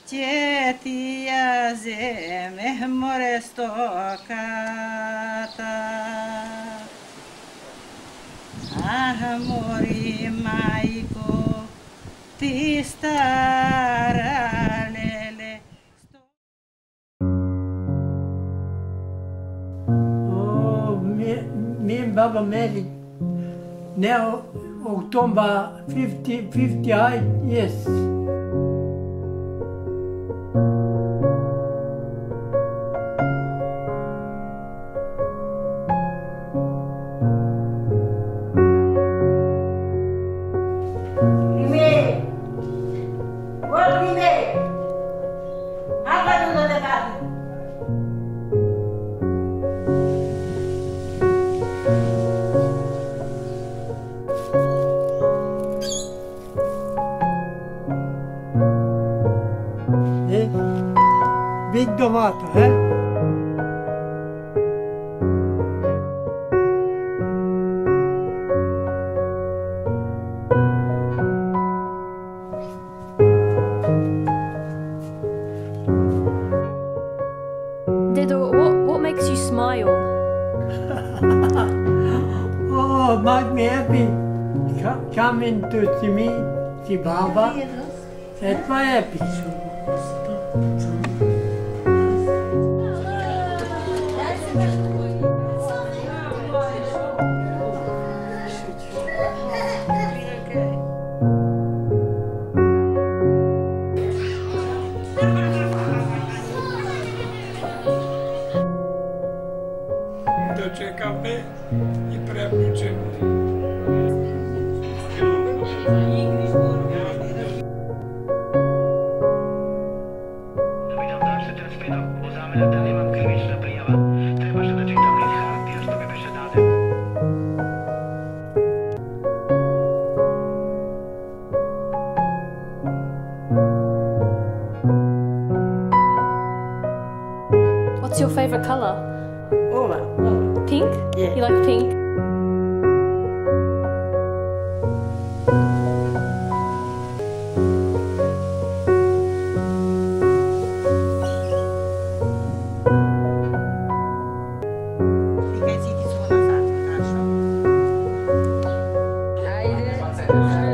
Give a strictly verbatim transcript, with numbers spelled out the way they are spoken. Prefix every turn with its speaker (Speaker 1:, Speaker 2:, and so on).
Speaker 1: Tjetia zeme more stokata. Ah, mori majko, ti stara lele.
Speaker 2: Och min, min babba Meli, när oktober fifty, fifty-eight, yes. Big tomato, eh?
Speaker 3: Dido, what, what makes you smile?
Speaker 2: Oh, make me happy. Co- Coming to see me, see Baba. That's my happy.
Speaker 4: Doczekamy i prebuczymy.
Speaker 5: Witam dalszy ten spinok, uzamy na ten imam kremiczna prijava. Trebaš da čitam iz hartija što mi beše dade.
Speaker 3: What's your favorite color?
Speaker 1: Ova, ova.
Speaker 3: Pink?
Speaker 1: Yeah.
Speaker 3: You like pink?
Speaker 1: Фикайте, иди сюда назад, хорошо?